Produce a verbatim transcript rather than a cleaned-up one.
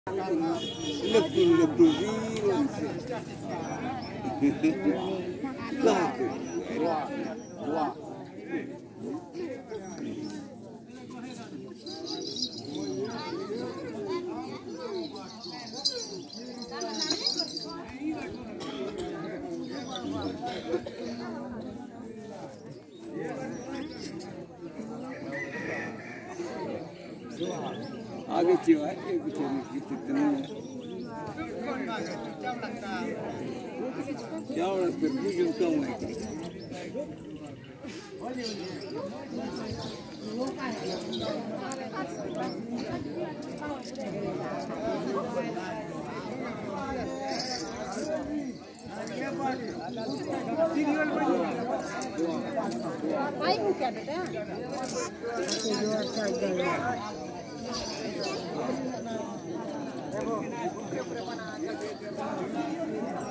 Lebih lebih virus. Wah, wah. आगे चिवा ये पीछे कितने क्या वाला फिर भी जो कम है भाई को क्या बेटा देखो